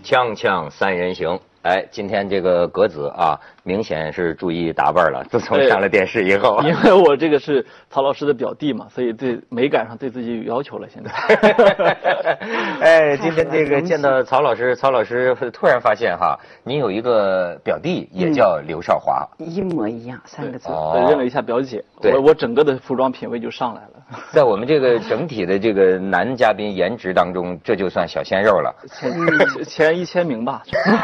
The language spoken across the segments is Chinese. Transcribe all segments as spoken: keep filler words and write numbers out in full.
锵锵三人行，哎，今天这个格子啊，明显是注意打扮了。自从上了电视以后， 因为我这个是曹老师的表弟嘛，所以对美感上对自己有要求了。现在， 哎，今天这个见到曹老师，曹老师突然发现哈，您有一个表弟也叫刘少华， 嗯、一模一样，三个字。 哦，认了一下表姐，我我整个的服装品味就上来了。 在我们这个整体的这个男嘉宾颜值当中，这就算小鲜肉了， 前前一千名吧。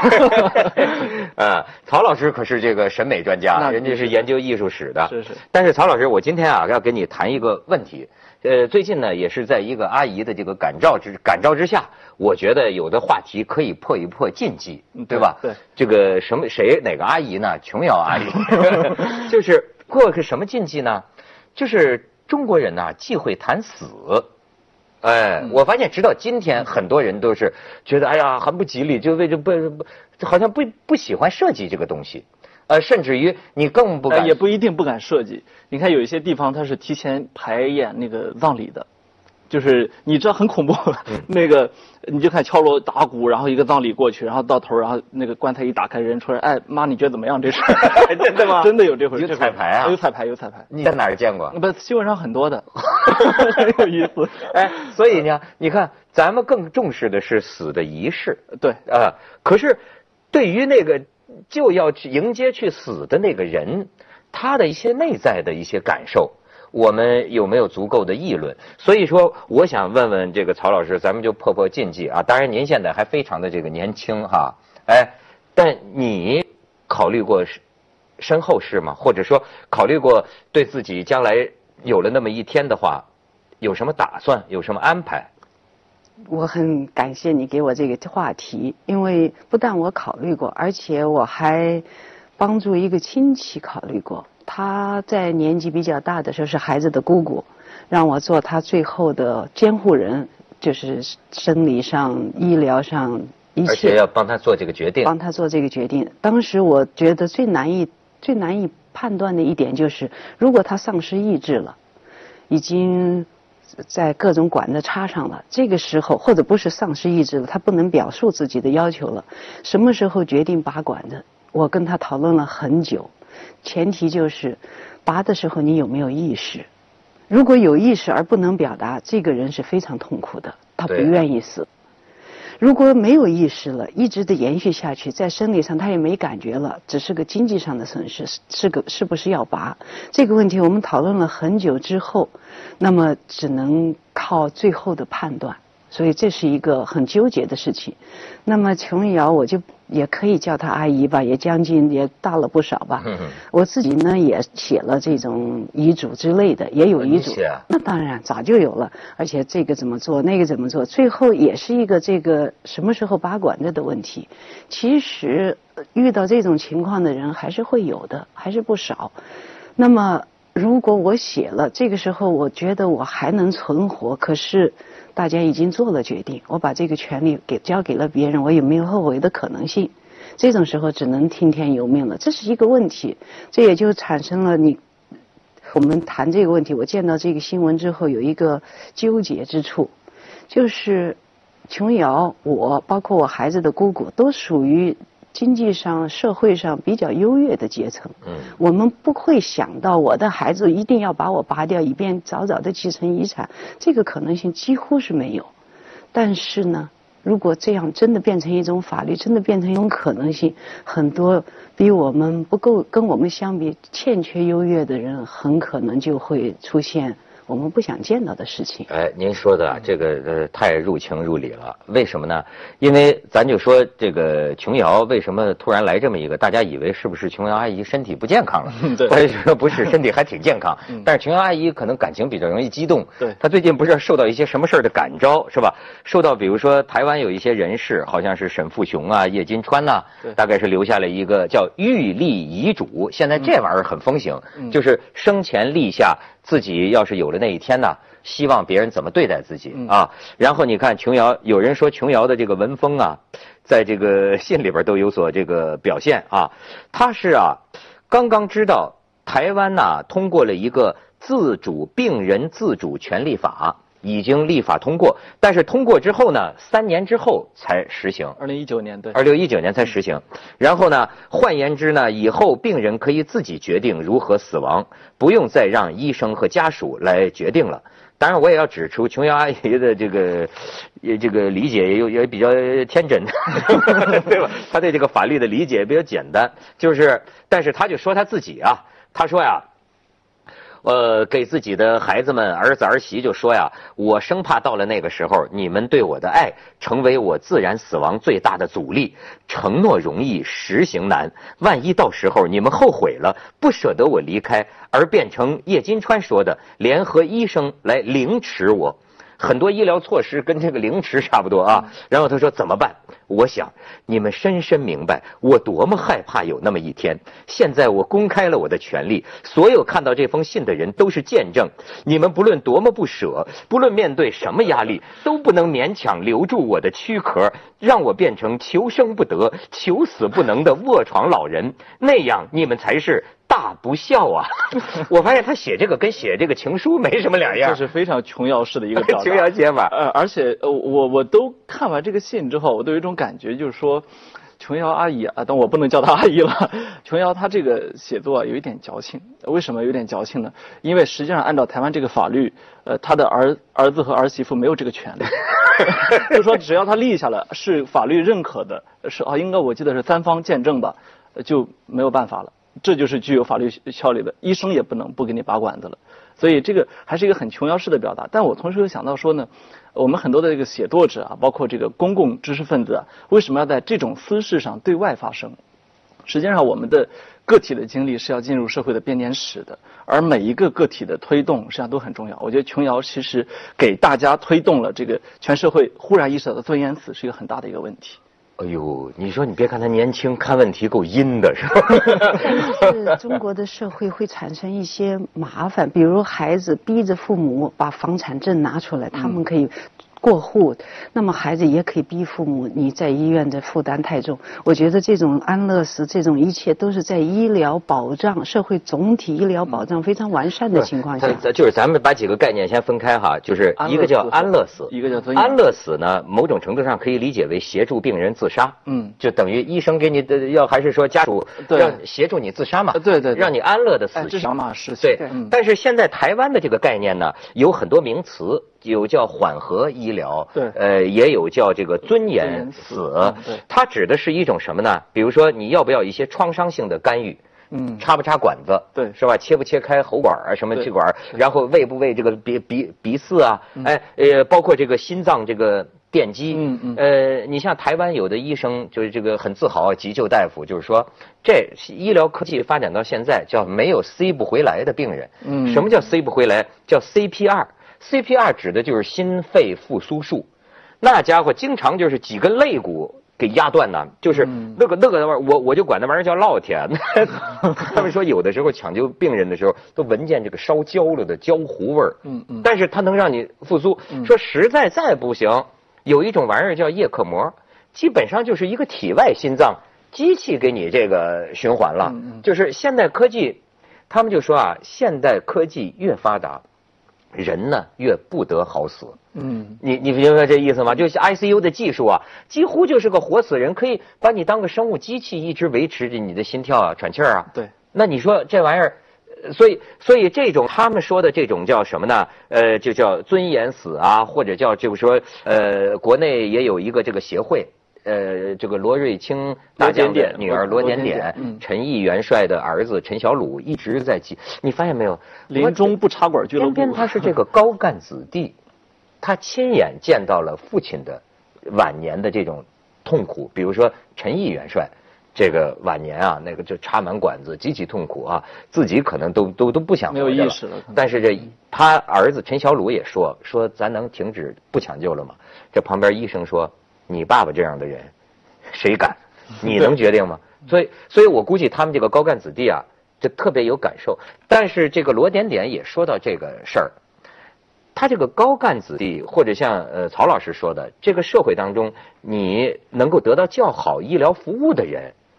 啊，曹老师可是这个审美专家，人家是研究艺术史的。 是是。 但是曹老师，我今天啊要跟你谈一个问题。呃，最近呢也是在一个阿姨的这个感召之感召之下，我觉得有的话题可以破一破禁忌，对吧？ 对。 这个什么谁哪个阿姨呢？琼瑶阿姨，就是破个什么禁忌呢？就是中国人呐、啊、忌讳谈死。哎，嗯、我发现直到今天，很多人都是觉得哎呀很不吉利，就为这不不好像不不喜欢设计这个东西。呃，甚至于你更不敢、 呃，也不一定不敢设计。你看有一些地方它是提前排演那个葬礼的，就是你知道很恐怖，嗯、那个你就看敲锣打鼓，然后一个葬礼过去，然后到头，然后那个棺材一打开，人出来，哎妈，你觉得怎么样？这是真的吗？ 真的有这回事？ 有彩排啊？ 有彩排，有彩排。 你在哪儿见过？ 不，新闻上很多的，很有意思。 哎，所以呢，你看咱们更重视的是死的仪式， 对啊、呃，可是对于那个。就要去迎接去死的那个人，他的一些内在的一些感受，我们有没有足够的议论？所以说，我想问问这个曹老师，咱们就破破禁忌啊。当然，您现在还非常的这个年轻哈，哎，但你考虑过身后事吗？或者说，考虑过对自己将来有了那么一天的话，有什么打算？有什么安排？ 我很感谢你给我这个话题，因为不但我考虑过，而且我还帮助一个亲戚考虑过。他在年纪比较大的时候是孩子的姑姑，让我做他最后的监护人，就是生理上、医疗上一切， 而且要帮他做这个决定， 帮他做这个决定。当时我觉得最难以、最难以判断的一点就是，如果他丧失意志了，已经。在各种管子插上了，这个时候或者不是丧失意志了，他不能表述自己的要求了，什么时候决定拔管子？我跟他讨论了很久，前提就是拔的时候你有没有意识？如果有意识而不能表达，这个人是非常痛苦的，他不愿意死。如果没有意识了，一直的延续下去，在生理上他也没感觉了，只是个经济上的损失，是个是不是要拔？这个问题我们讨论了很久之后，那么只能靠最后的判断，所以这是一个很纠结的事情。那么琼瑶，我就也可以叫她阿姨吧，也将近也大了不少吧。嗯、我自己呢也写了这种遗嘱之类的，也有遗嘱。 啊、 那当然早就有了，而且这个怎么做，那个怎么做，最后也是一个这个什么时候拔管子的问题。其实遇到这种情况的人还是会有的，还是不少。那么如果我写了，这个时候我觉得我还能存活，可是大家已经做了决定，我把这个权利给交给了别人，我有没有后悔的可能性？这种时候只能听天由命了，这是一个问题。这也就产生了你我们谈这个问题，我见到这个新闻之后有一个纠结之处，就是琼瑶，我包括我孩子的姑姑都属于经济上、社会上比较优越的阶层。嗯，我们不会想到我的孩子一定要把我拔掉，以便早早的继承遗产，这个可能性几乎是没有。但是呢，如果这样真的变成一种法律，真的变成一种可能性，很多比我们不够跟我们相比欠缺优越的人，很可能就会出现我们不想见到的事情。 哎，您说的这个呃太入情入理了。为什么呢？因为咱就说这个琼瑶为什么突然来这么一个，大家以为是不是琼瑶阿姨身体不健康了？ 对， 或者说不是，身体还挺健康。但是琼瑶阿姨可能感情比较容易激动。 对， 她最近不是受到一些什么事儿的感召是吧？受到比如说台湾有一些人士，好像是沈富雄啊、叶金川呐、啊，大概是留下了一个叫预立遗嘱。现在这玩意儿很风行，嗯、就是生前立下。自己要是有了那一天呢，希望别人怎么对待自己啊？然后你看琼瑶，有人说琼瑶的这个文风啊，在这个信里边都有所这个表现啊。他是啊，刚刚知道台湾呐、啊、通过了一个自主病人自主权利法， 已经立法通过，但是通过之后呢，三年之后才实行。 二零一九年对。 二零一九年才实行。然后呢，换言之呢，以后病人可以自己决定如何死亡，不用再让医生和家属来决定了。当然，我也要指出琼瑶阿姨的这个，也这个理解也也比较天真，对吧？她对这个法律的理解也比较简单，就是，但是她就说她自己啊，她说呀。呃，给自己的孩子们、儿子儿媳就说呀，我生怕到了那个时候，你们对我的爱成为我自然死亡最大的阻力。承诺容易，实行难。万一到时候你们后悔了，不舍得我离开，而变成叶金川说的，联合医生来凌迟我。很多医疗措施跟这个凌迟差不多啊。然后他说怎么办？我想你们深深明白我多么害怕有那么一天。现在我公开了我的权利，所有看到这封信的人都是见证。你们不论多么不舍，不论面对什么压力，都不能勉强留住我的躯壳，让我变成求生不得、求死不能的卧床老人。那样你们才是大不孝啊！我发现他写这个跟写这个情书没什么两样， 这是非常琼瑶式的一个表达。 琼瑶写法。 呃，而且呃，我我都看完这个信之后，我都有一种感觉，就是说，琼瑶阿姨啊，但我不能叫她阿姨了。琼瑶她这个写作啊有一点矫情。为什么有点矫情呢？因为实际上按照台湾这个法律，呃，他的儿儿子和儿媳妇没有这个权利。就是说，只要他立下了是法律认可的，是啊，应该我记得是三方见证吧，就没有办法了。这就是具有法律效力的，医生也不能不给你拔管子了。所以这个还是一个很琼瑶式的表达。但我同时又想到说呢，我们很多的这个写作者啊，包括这个公共知识分子啊，为什么要在这种私事上对外发声？实际上我们的个体的经历是要进入社会的编年史的，而每一个个体的推动实际上都很重要。我觉得琼瑶其实给大家推动了这个全社会忽然意识到的尊严死是一个很大的一个问题。 哎呦，你说你别看他年轻，看问题够阴的，是吧？ 是中国的社会会产生一些麻烦，比如孩子逼着父母把房产证拿出来，他们可以过户，那么孩子也可以逼父母，你在医院的负担太重。我觉得这种安乐死，这种一切都是在医疗保障、社会总体医疗保障非常完善的情况下。 就是咱们把几个概念先分开哈，就是一个叫安乐死， 一个叫尊严。 安乐死呢，某种程度上可以理解为协助病人自杀，嗯，就等于医生给你的药，还是说家属让协助你自杀嘛？ 对对， 让你安乐的死去。 这两码事。 对，但是现在台湾的这个概念呢，有很多名词。有叫缓和医疗， 对， 呃，也有叫这个尊严死， 嗯、对， 它指的是一种什么呢？比如说你要不要一些创伤性的干预，嗯，插不插管子， 对， 是吧？切不切开喉管啊，什么气管，然后喂不喂这个鼻鼻鼻饲啊，嗯、哎，呃，包括这个心脏这个电击，嗯嗯，呃，你像台湾有的医生就是这个很自豪，急救大夫就是说，这医疗科技发展到现在叫没有塞不回来的病人，嗯，什么叫塞不回来？叫 C P R。C P R 指的就是心肺复苏术，那家伙经常就是几根肋骨给压断呢，就是那个那个玩意儿，我我就管那玩意儿叫烙铁。他们说有的时候抢救病人的时候都闻见这个烧焦了的焦糊味儿，嗯嗯，但是它能让你复苏。说实在再不行，有一种玩意儿叫叶克膜，基本上就是一个体外心脏机器给你这个循环了。就是现代科技，他们就说啊，现代科技越发达。人呢越不得好死，嗯，你你明白这意思吗？就是 I C U 的技术啊，几乎就是个活死人，可以把你当个生物机器，一直维持着你的心跳啊、喘气儿啊。 对， 那你说这玩意儿，所以所以这种他们说的这种叫什么呢？呃，就叫尊严死啊，或者叫就是说，呃，国内也有一个这个协会。呃，这个罗瑞卿大将的女儿罗点点，嗯，陈毅元帅的儿子陈小鲁一直在记，你发现没有？ 临终不插管俱乐部。 偏偏他是这个高干子弟，他亲眼见到了父亲的晚年的这种痛苦。比如说陈毅元帅，这个晚年啊，那个就插满管子，极其痛苦啊，自己可能都都都不想活着了， 没有意识了。 但是这他儿子陈小鲁也说说，咱能停止不抢救了吗？这旁边医生说。你爸爸这样的人，谁敢？你能决定吗？所以，所以我估计他们这个高干子弟啊，就特别有感受。但是这个罗点点也说到这个事儿，他这个高干子弟，或者像呃曹老师说的，这个社会当中，你能够得到较好医疗服务的人，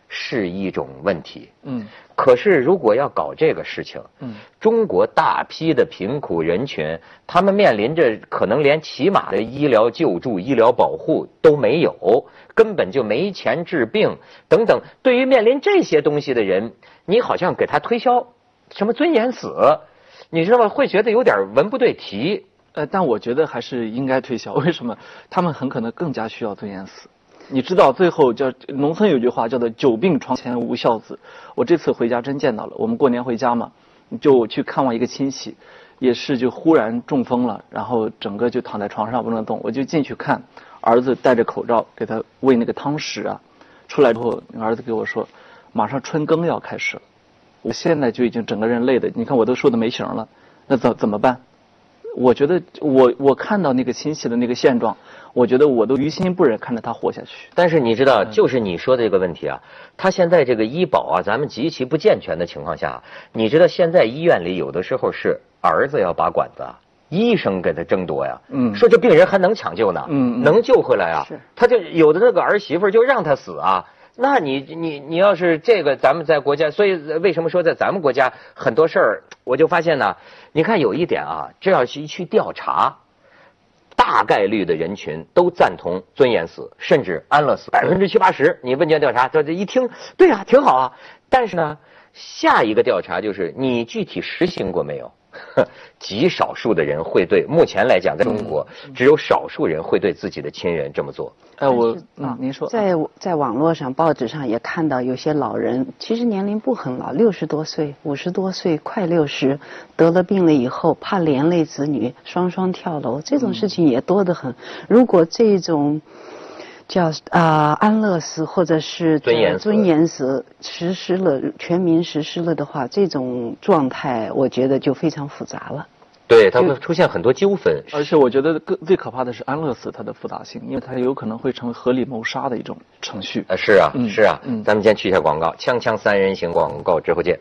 是一种问题。 嗯。 可是如果要搞这个事情， 嗯， 中国大批的贫苦人群，他们面临着可能连起码的医疗救助、医疗保护都没有，根本就没钱治病等等。对于面临这些东西的人，你好像给他推销什么尊严死，你知道吗？会觉得有点文不对题。 呃，但我觉得还是应该推销。为什么？他们很可能更加需要尊严死。你知道，最后叫农村有句话叫做“久病床前无孝子”。我这次回家真见到了。我们过年回家嘛，就去看望一个亲戚，也是就忽然中风了，然后整个就躺在床上不能动。我就进去看，儿子戴着口罩给他喂那个汤食啊。出来之后，儿子给我说，马上春耕要开始了。我现在就已经整个人累的，你看我都瘦得没形了，那怎怎么办？我觉得我我看到那个亲戚的那个现状，我觉得我都于心不忍看着他活下去。 但是你知道，就是你说的这个问题啊，他现在这个医保啊，咱们极其不健全的情况下，你知道现在医院里有的时候是儿子要把管子，医生给他争夺呀， 嗯， 说这病人还能抢救呢， 嗯， 能救回来啊，他就有的那个儿媳妇就让他死啊。那你你你要是这个，咱们在国家，所以为什么说在咱们国家很多事儿，我就发现呢，你看有一点啊，这要是去调查，大概率的人群都赞同尊严死，甚至安乐死，百分之七八十。你问卷调查，这这一听，对啊，挺好啊。但是呢，下一个调查就是你具体实行过没有？极少数的人会对，目前来讲，在中国只有少数人会对自己的亲人这么做。 哎，我嗯，您说， 在在网络上、报纸上也看到有些老人，其实年龄不很老，六十多岁、五十多岁，快六十，得了病了以后，怕连累子女，双双跳楼，这种事情也多得很。如果这种叫啊、呃、安乐死或者是尊严死尊严死实施了，全民实施了的话，这种状态我觉得就非常复杂了。 对，它会出现很多纠纷。 而且我觉得更最可怕的是安乐死它的复杂性，因为它有可能会成为合理谋杀的一种程序。 呃，是啊， 嗯是啊， 嗯， 咱们先去一下广告，锵锵三人行广告之后见。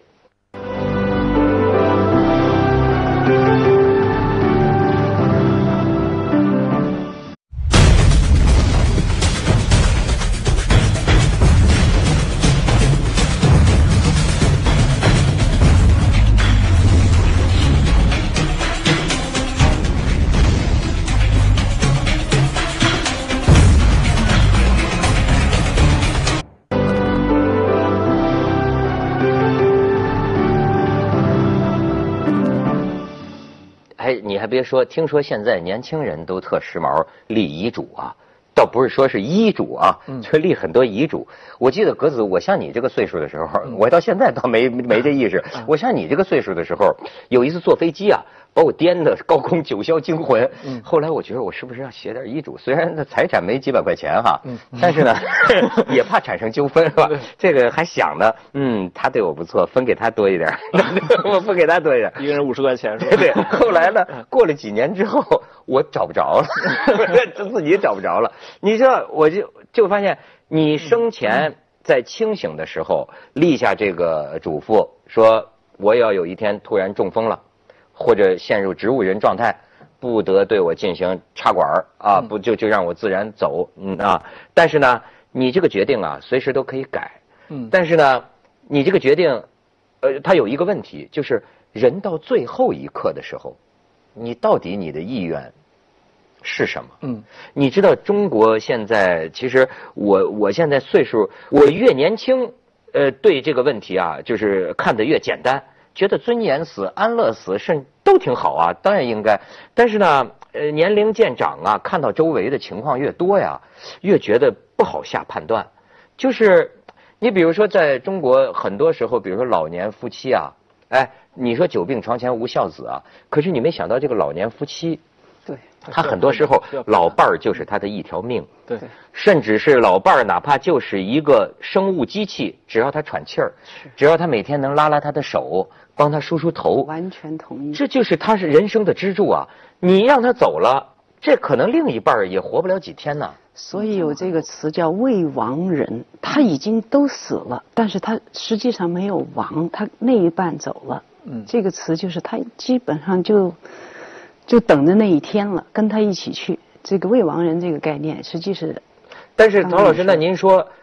哎，你还别说，听说现在年轻人都特时髦，立遗嘱啊，倒不是说是医嘱啊，就立很多遗嘱。我记得格子，我像你这个岁数的时候，我到现在倒没没这意识。我像你这个岁数的时候，有一次坐飞机啊，把我颠的高空九霄惊魂。后来我觉得我是不是要写点遗嘱？虽然那财产没几百块钱哈，但是呢，也怕产生纠纷是吧？这个还想呢，嗯，他对我不错，分给他多一点，我分给他多一点， 一个人五十块钱是吧？ 对。后来呢，过了几年之后，我找不着了，自己找不着了。你知道，我就就发现，你生前在清醒的时候立下这个嘱咐，说我要有一天突然中风了，或者陷入植物人状态，不得对我进行插管啊，不就就让我自然走，嗯啊。但是呢，你这个决定啊，随时都可以改。 嗯。 但是呢，你这个决定，呃，它有一个问题，就是人到最后一刻的时候，你到底你的意愿是什么？ 嗯， 你知道中国现在，其实我我现在岁数，我越年轻，呃，对这个问题啊，就是看得越简单，觉得尊严死、安乐死甚都挺好啊，当然应该。但是呢，呃，年龄渐长啊，看到周围的情况越多呀，越觉得不好下判断。就是你比如说，在中国很多时候，比如说老年夫妻啊，哎，你说久病床前无孝子啊，可是你没想到这个老年夫妻。 对， 他很多时候老伴儿就是他的一条命， 对， 甚至是老伴儿哪怕就是一个生物机器，只要他喘气儿，只要他每天能拉拉他的手，帮他梳梳头， 完全同意， 这就是他是人生的支柱啊！你让他走了，这可能另一半儿也活不了几天呢。 所以有这个词叫未亡人，他已经都死了，但是他实际上没有亡，他那一半走了。嗯，这个词就是他基本上就。就等着那一天了，跟他一起去。这个未亡人这个概念，实际是。 但是陶老师，那您说，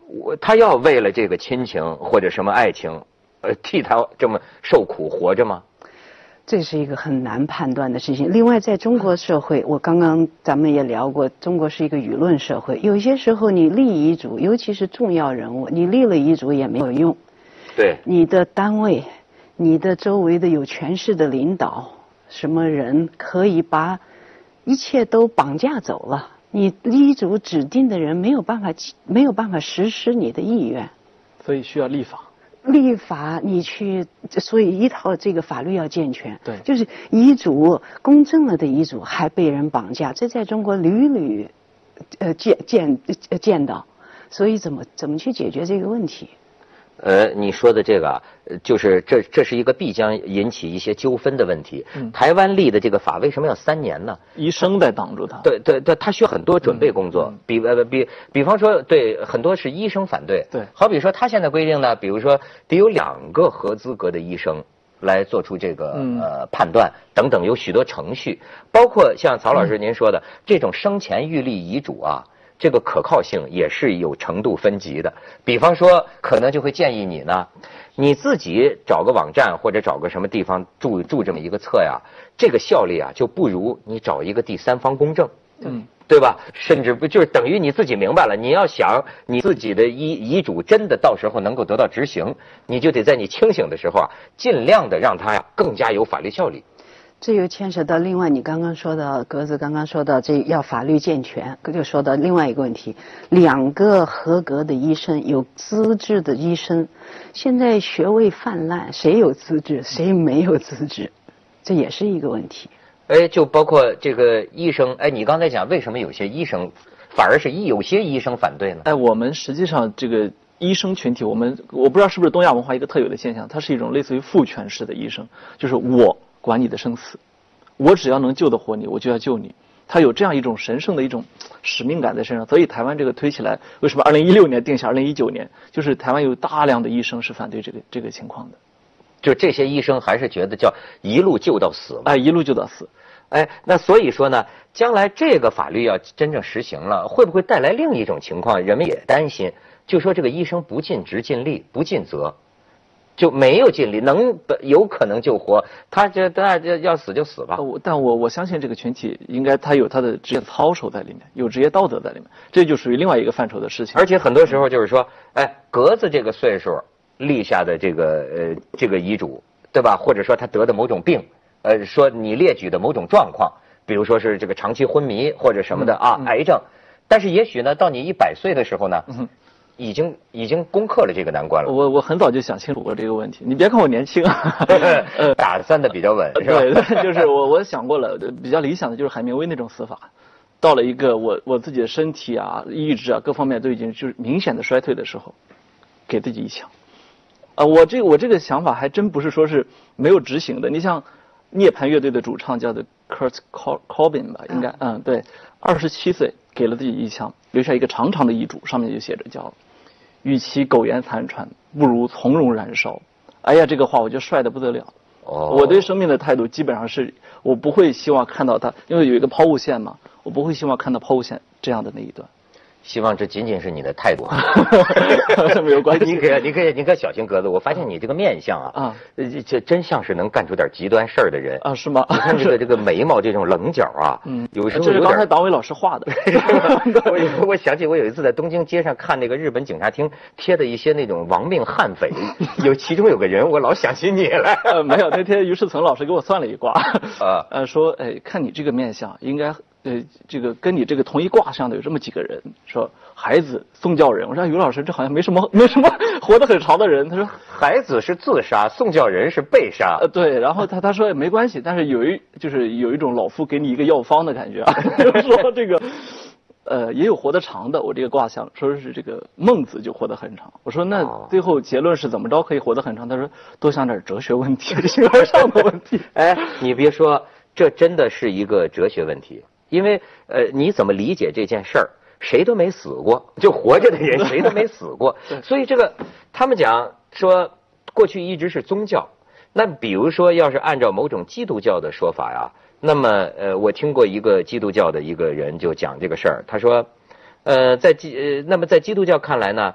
我他要为了这个亲情或者什么爱情，呃，替他这么受苦活着吗？ 这是一个很难判断的事情。另外，在中国社会，我刚刚咱们也聊过，中国是一个舆论社会，有些时候你立遗嘱，尤其是重要人物，你立了遗嘱也没有用。 对， 你的单位，你的周围的有权势的领导，什么人可以把一切都绑架走了？你遗嘱指定的人没有办法，没有办法实施你的意愿， 所以需要立法。 立法你去，所以一套这个法律要健全。 对， 就是遗嘱公证了的遗嘱还被人绑架，这在中国屡屡呃见见见到，所以怎么怎么去解决这个问题？ 呃，你说的这个啊，就是这这是一个必将引起一些纠纷的问题。嗯、台湾立的这个法为什么要三年呢？ 医生在挡住他。 对对对，他需要很多准备工作。嗯、比呃比比方说，对很多是医生反对。 对， 好比说他现在规定呢，比如说得有两个合资格的医生来做出这个、嗯、呃判断等等，有许多程序，包括像曹老师您说的、嗯、这种生前预立遗嘱啊。这个可靠性也是有程度分级的，比方说，可能就会建议你呢，你自己找个网站或者找个什么地方注注这么一个册呀，这个效力啊就不如你找一个第三方公证， 嗯， 对吧？甚至不就是等于你自己明白了，你要想你自己的遗遗嘱真的到时候能够得到执行，你就得在你清醒的时候啊，尽量的让它呀更加有法律效力。 这又牵扯到另外你刚刚说到，格子刚刚说到这要法律健全，就说到另外一个问题，两个合格的医生，有资质的医生，现在学位泛滥，谁有资质谁没有资质，这也是一个问题。 哎，就包括这个医生，哎，你刚才讲为什么有些医生反而是医有些医生反对呢？ 哎，我们实际上这个医生群体，我们我不知道是不是东亚文化一个特有的现象，它是一种类似于父权式的医生，就是我管你的生死，我只要能救得活你，我就要救你。他有这样一种神圣的一种使命感在身上，所以台湾这个推起来，为什么二零一六年定下二零一九年，就是台湾有大量的医生是反对这个这个情况的。 就这些医生还是觉得叫一路救到死， 哎，一路救到死。 哎，那所以说呢，将来这个法律要真正实行了，会不会带来另一种情况？人们也担心，就说这个医生不尽职尽力不尽责。就没有尽力，能有可能救活他，这那要要死就死吧。 我但我我相信这个群体应该他有他的职业操守在里面，有职业道德在里面，这就属于另外一个范畴的事情。 而且很多时候就是说，哎，格子这个岁数立下的这个呃这个遗嘱，对吧？或者说他得的某种病，呃，说你列举的某种状况，比如说是这个长期昏迷或者什么的啊， 嗯、 癌症，但是也许呢，到你一百岁的时候呢。 嗯已经已经攻克了这个难关了。 我我很早就想清楚过这个问题。你别看我年轻， 呃，打算的比较稳，是吧？ 对，就是我我想过了，比较理想的就是海明威那种死法。到了一个我我自己的身体啊、意志啊各方面都已经就是明显的衰退的时候，给自己一枪。啊、呃，我这我这个想法还真不是说是没有执行的。你像涅槃乐队的主唱叫做 Kurt Cobain 吧，应该嗯对，二十七岁给了自己一枪，留下一个长长的遗嘱，上面就写着叫。与其苟延残喘，不如从容燃烧。哎呀，这个话我就帅得不得了。 哦， 我对生命的态度基本上是，我不会希望看到它，因为有一个抛物线嘛，我不会希望看到抛物线这样的那一段。 希望这仅仅是你的态度， 没有关系。 你可你可你可小心格子，我发现你这个面相啊，啊，这真像是能干出点极端事儿的人啊，是吗？ 你看这个这个眉毛这种棱角啊，嗯，有时候这是刚才党委老师画的。 我我想起我有一次在东京街上看那个日本警察厅贴的一些那种亡命悍匪，有其中有个人我老想起你来。 呃，没有，那天于世存老师给我算了一卦，啊，呃，说，哎，看你这个面相，应该。呃，这个跟你这个同一卦上的有这么几个人，说孩子、宋教仁。我说于老师，这好像没什么没什么活得很长的人。他说孩子是自杀，宋教仁是被杀。 呃，对，然后他他说也没关系，但是有一就是有一种老夫给你一个药方的感觉啊，就是说这个呃也有活得长的。我这个卦象说是这个孟子就活得很长。我说那最后结论是怎么着可以活得很长？他说多想点哲学问题、形而上的问题。 哎，你别说，这真的是一个哲学问题。因为呃，你怎么理解这件事儿？谁都没死过，就活着的人谁都没死过。所以这个他们讲说，过去一直是宗教。那比如说，要是按照某种基督教的说法呀，那么呃，我听过一个基督教的一个人就讲这个事儿，他说，呃，在基呃，那么在基督教看来呢，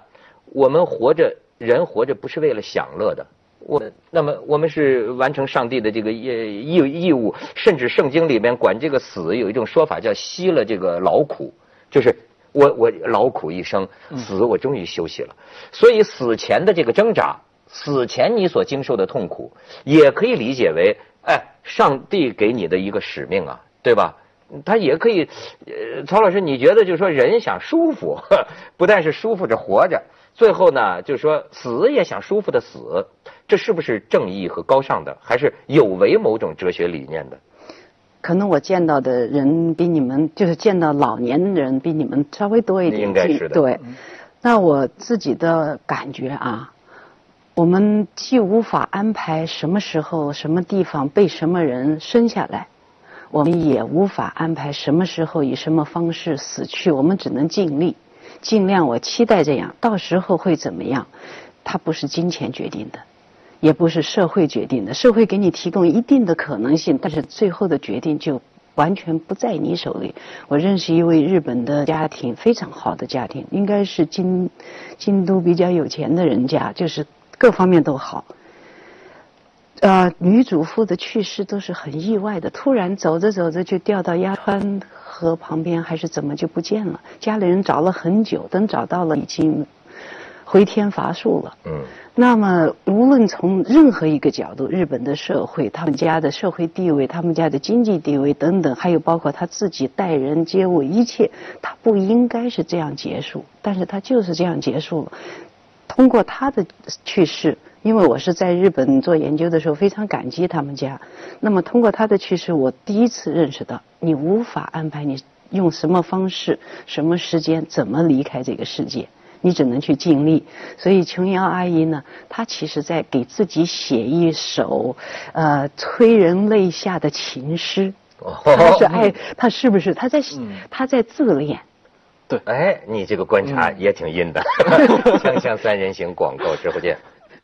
我们活着，人活着不是为了享乐的。我那么我们是完成上帝的这个义义义务，甚至圣经里面管这个死有一种说法叫息了这个劳苦，就是我我劳苦一生，死我终于休息了。所以死前的这个挣扎，死前你所经受的痛苦，也可以理解为，哎，上帝给你的一个使命啊，对吧？他也可以，呃，曹老师，你觉得就是说人想舒服，呵不但是舒服着活着，最后呢，就是说死也想舒服的死，这是不是正义和高尚的，还是有违某种哲学理念的？ 可能我见到的人比你们，就是见到老年人比你们稍微多一点。 应该是的。 对，那我自己的感觉啊，我们既无法安排什么时候、什么地方被什么人生下来。我们也无法安排什么时候以什么方式死去，我们只能尽力，尽量。我期待这样，到时候会怎么样？它不是金钱决定的，也不是社会决定的。社会给你提供一定的可能性，但是最后的决定就完全不在你手里。我认识一位日本的家庭，非常好的家庭，应该是京京都比较有钱的人家，就是各方面都好。呃，女主妇的去世都是很意外的，突然走着走着就掉到鸭川河旁边，还是怎么就不见了？家里人找了很久，等找到了已经回天乏术了。嗯。那么无论从任何一个角度，日本的社会，他们家的社会地位，他们家的经济地位等等，还有包括他自己待人接物，一切，他不应该是这样结束，但是他就是这样结束了。通过他的去世，因为我是在日本做研究的时候非常感激他们家，那么通过他的去世，我第一次认识到你无法安排你用什么方式、什么时间、怎么离开这个世界，你只能去尽力。所以琼瑶阿姨呢，她其实在给自己写一首呃催人泪下的情诗。她是爱，她是不是？她在她在自恋。 对， 哎，你这个观察也挺阴的。锵锵三人行，广告之后见。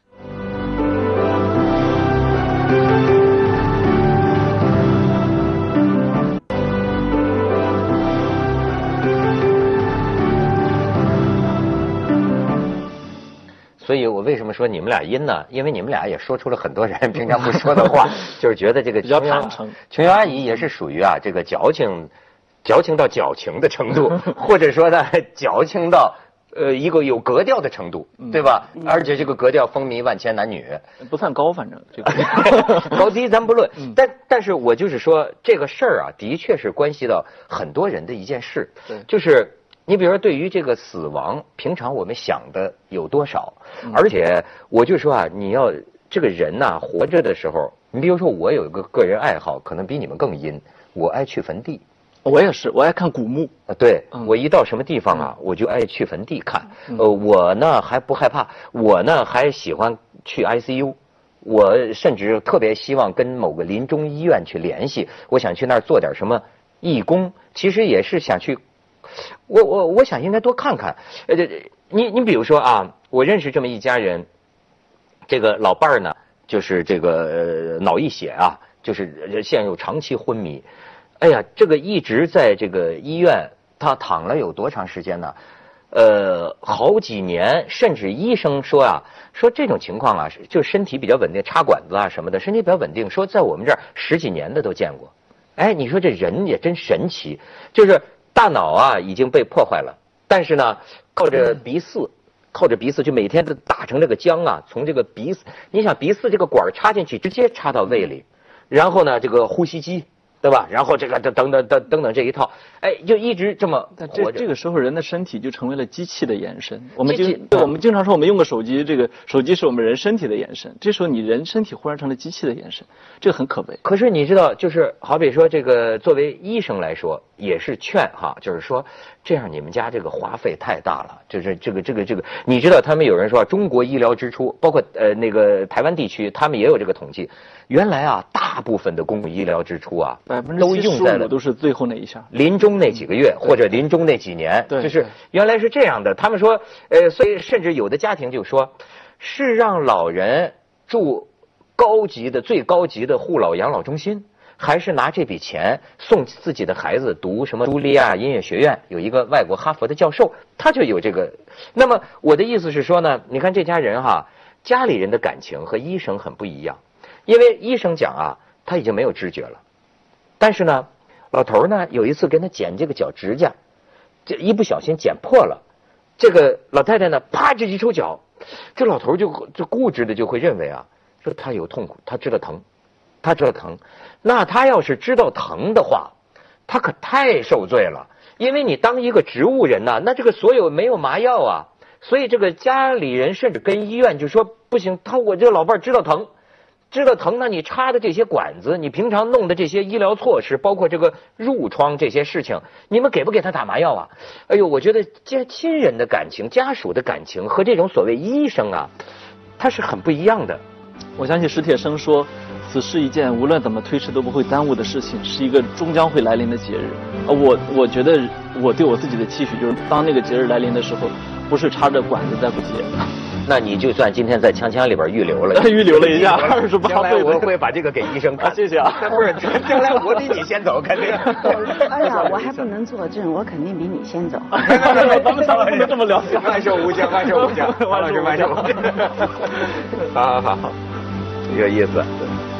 所以我为什么说你们俩阴呢？因为你们俩也说出了很多人平常不说的话，就是觉得这个比较坦诚。 琼瑶阿姨也是属于啊这个矫情。矫情到矫情的程度，或者说呢，矫情到呃一个有格调的程度，对吧？嗯、而且这个格调风靡万千男女， 不算高，反正这个高低咱不论。嗯、但但是我就是说，这个事儿啊，的确是关系到很多人的一件事。 对， 就是你比如说，对于这个死亡，平常我们想的有多少？嗯、而且我就说啊，你要这个人呐、啊，活着的时候，你比如说我有一个个人爱好，可能比你们更阴，我爱去坟地。 我也是，我爱看古墓啊。对，嗯、我一到什么地方啊，嗯、我就爱去坟地看。嗯、呃，我呢还不害怕，我呢还喜欢去 I C U， 我甚至特别希望跟某个临终医院去联系，我想去那儿做点什么义工，其实也是想去。我我我想应该多看看。呃，你你比如说啊，我认识这么一家人，这个老伴儿呢，就是这个、呃、脑溢血啊，就是陷入长期昏迷。哎呀，这个一直在这个医院，他躺了有多长时间呢？呃，好几年，甚至医生说啊，说这种情况啊，就身体比较稳定，插管子啊什么的，身体比较稳定，说在我们这儿十几年的都见过。哎，你说这人也真神奇，就是大脑啊已经被破坏了，但是呢，靠着鼻饲，靠着鼻饲就每天都打成这个浆啊，从这个鼻饲，你想鼻饲这个管插进去，直接插到胃里，然后呢，这个呼吸机。对吧？然后这个等等等等等等这一套，哎，就一直这么但这这个时候人的身体就成为了机器的延伸。我们就对我们经常说我们用个手机，这个手机是我们人身体的延伸。这时候你人身体忽然成了机器的延伸，这个很可悲。 可是你知道，就是好比说这个作为医生来说，也是劝哈，就是说这样你们家这个花费太大了，就是这个这个这个，你知道他们有人说中国医疗支出，包括呃那个台湾地区，他们也有这个统计。原来啊，大部分的公共医疗支出啊，都用在了都是最后那一下， 临终那几个月或者临终那几年，就是原来是这样的。他们说，呃，所以甚至有的家庭就说，是让老人住高级的、最高级的护老养老中心， 还是拿这笔钱送自己的孩子读什么茱莉亚音乐学院？有一个外国哈佛的教授，他就有这个。那么我的意思是说呢，你看这家人哈，家里人的感情和医生很不一样，因为医生讲啊，他已经没有知觉了，但是呢，老头呢有一次跟他剪这个脚指甲，这一不小心剪破了，这个老太太呢，啪这一抽脚，这老头就就固执的就会认为啊，说他有痛苦，他知道疼。他知道疼，那他要是知道疼的话，他可太受罪了。因为你当一个植物人呐、啊，那这个所有没有麻药啊，所以这个家里人甚至跟医院就说不行，他我这个老伴知道疼，知道疼，那你插的这些管子，你平常弄的这些医疗措施，包括这个褥疮这些事情，你们给不给他打麻药啊？哎呦，我觉得这亲人的感情、家属的感情和这种所谓医生啊，他是很不一样的。 我相信史铁生说，此是一件无论怎么推迟都不会耽误的事情，是一个终将会来临的节日。呃，我我觉得我对我自己的期许就是，当那个节日来临的时候，不是插着管子在过节。 那你就算今天在锵锵里边预留了， 预留了一下二十八将来我会把这个给医生看。 啊、谢谢啊。 不是，将来我比你先走，肯定。 哎呀，我还不能作证，我肯定比你先走。 咱们咱们不能这么聊。 万寿无疆，万寿无疆，万寿万寿。好好好，有意思。